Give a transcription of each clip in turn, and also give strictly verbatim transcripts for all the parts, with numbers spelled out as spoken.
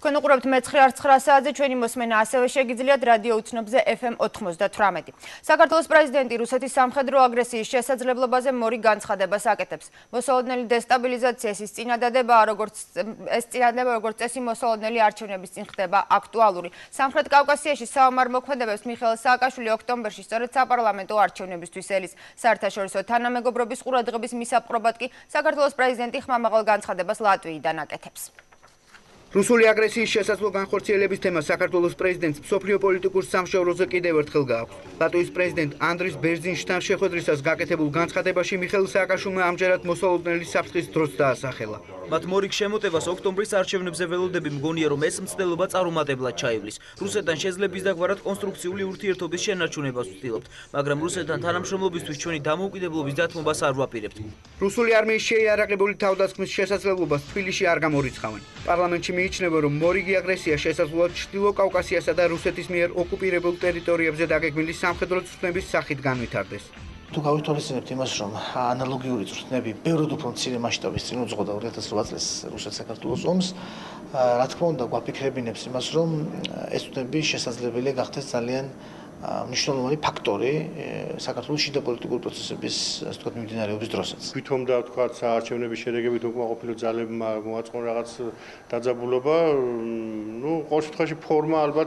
თქვენ უყურებთ მეცხრე არც ცხრა საათზე, ჩვენი მოსმენა ასევე შეგიძლიათ რადიო უცნობზე ეფ ემ ოთხმოცდათვრამეტი. საქართველოს პრეზიდენტი რუსეთის სამხედრო აგრესიის შესაძლებლობაზე მორიგ განცხადებას აკეთებს. მოსალოდნელი დესტაბილიზაციის ის წინადადება, როგორც ეს წინადადება, როგორც წესი მოსალოდნელი არჩევნების წინ ხდება აქტუალური. სამხრეთ კავკასიაში საომარ მოქმედებს მიხეილ სააკაშვილი ოქტომბრში სწორედ საპარლამენტო არჩევნებისთვის ელის. საერთაშორისო თანამეგობრობის ყურადღების მისაპყრობად კი საქართველოს პრეზიდენტი ხმამაღალ განცხადებას ლატვიიდან აკეთებს. რუსული აგრესიის შესაძლო განხორციელების თემა საქართველოს პრეზიდენტს მსოფლიო პოლიტიკურ სამშევროზე კიდევ ერთხელ გააქვს. ლატვიის პრეზიდენტ ანდრის ბერძინშთან შეხვედრისას გაკეთებულ განცხადებაში მიხეილ სააკაშვილმა ამჯერად მოსალოდნელი საფრთხის დროც დაასახელა. მათ მორიგ შემოტევას ოქტომბრის არჩევნებზე ველოდები მგონია, რომ ეს მცდელობა წარუმატებლად ჩაივლის. რუსეთთან შეძლების დაგვარად კონსტრუქციული ურთიერთობის შენარჩუნებას ვცდილობთ, მაგრამ რუსეთთან თანამშრომლობისთვის ჩვენი დამოუკიდებლობის დათმობას არ ვაპირებთ. რუსული არმიის შეიარაღებული თავდასხმის შესაძლებლობას თბილისში არ გამორიცხავენ. პარლამენტში მიიჩნევა, რომ მორიგი აგრესია შესაძლოა ჩრდილო კავკასიასა და რუსეთის მიერ ოკუპირებულ ტერიტორიებზე დაგეგმილი სამხედრო წვრთნების სახით განვითარდეს. თუ გავითვალისწინებთ იმას, რომ ანალოგიური წვრთნები ბევრად უფრო მცირე მასშტაბის წინ უძღოდა ორი ათას რვა წლის რუსეთ-საქართველოს ომს, რა თქმა უნდა, გვაფიქრებინებს იმას, რომ ეს წვრთნები შესაძლებელია გახდეს ძალიან მნიშვნელოვანი ფაქტორი საქართველოს შიდა პოლიტიკური პროცესების, ასე ვთქვათ, მიმდინარეობის დროსაც. თვითონ და ვთქვათ, საარჩევნების შედეგებით უკმაყოფილო ძალებმა მოაწყონ რაღაც დაძაბულობა, ну, ყოველ შემთხვევაში ფორმა ალბათ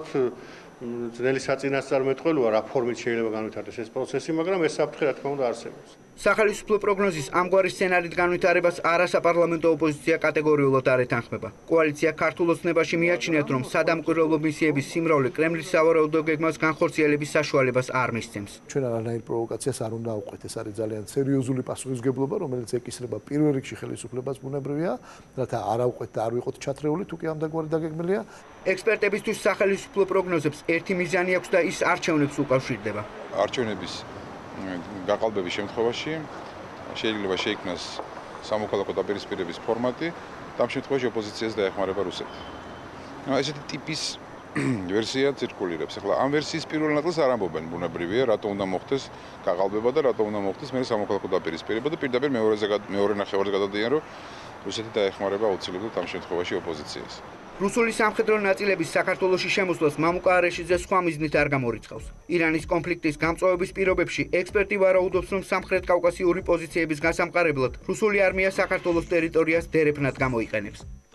ძნელი საწინასწარმეტყველოა, რა ფორმით შეიძლება განვითარდეს ეს პროცესი, მაგრამ ეს საფრთხე რა თქმა უნდა არსებობს. სახელმწიფო პროგნოზის ამგვარი სცენარით განვითარებას არასაპარლამენტო ოპოზიცია კატეგორიულად არ ეთანხმება. კოალიცია ქართულ ოცნებაში მიაჩნიათ, რომ სადამკვირვებლო მისიების სიმრავლე კრემლის სავარაუდო გეგმას განხორციელების საშუალებას არ მისცემს. ჩვენ არანაირ პროვოკაციას არ უნდა ავყვეთ, ეს არის ძალიან სერიოზული პასუხისმგებლობა, რომელიც ეკისრება პირველ რიგში ხელისუფლებას ბუნებრივია, რათა არ ავყვეთ და არ ვიყოთ ჩათრეული, თუ კი ამდაგვარი დაგეგმილია. ექსპერტებისთვის სახელმწიფო პროგნოზებს ერთი მიზანი აქვს და ის არჩევნებს უკავშირდება. არჩევნების გაყალბების შემთხვევაში შეიძლება შეიქმნას სამოქალაქო დაპირისპირების ფორმატი და ამ შემთხვევაში ოპოზიციას დაეხმარება რუსეთი. ესეთი ტიპის ვერსია ცირკულირებს. ახლა ამ ვერსიის პირველ ნაწილს არ ამბობენ ბუნებრივია, რატო უნდა მოხდეს გაყალბება და რატო უნდა მოხდეს მე სამოქალაქო დაპირისპირება და პირდაპირ მეორეზე მეორე ნახევარზე გადადიან, რომ რუსეთი დაეხმარება აუცილებლად ამ შემთხვევაში ოპოზიციას. რუსული სამხედრო ნაწილების საქართველოში შემოსვლას მამუკა არეშიძე სხვა მიზნით არ გამორიცხავს. ირანის კონფლიქტის გამწვავების პირობებში ექსპერტი ვარაუდობს, რომ სამხრეთ კავკასიური პოზიციების გასამყარებლად რუსული არმია საქართველოს ტერიტორიას დერეფნად გამოიყენებს.